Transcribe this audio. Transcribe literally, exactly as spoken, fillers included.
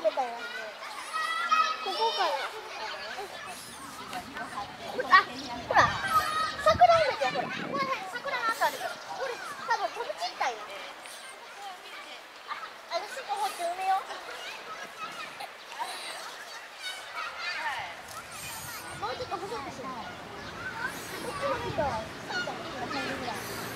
けたよ。ここから。あ、ほら。桜梅じゃん、ほら。これ桜の後あるから。これ多分飛び散ったよ。あ、あの尻尾持って埋めよう。もうちょっと細くしよう。こっちもちょっと、さんじゃん、こんな感じぐらい。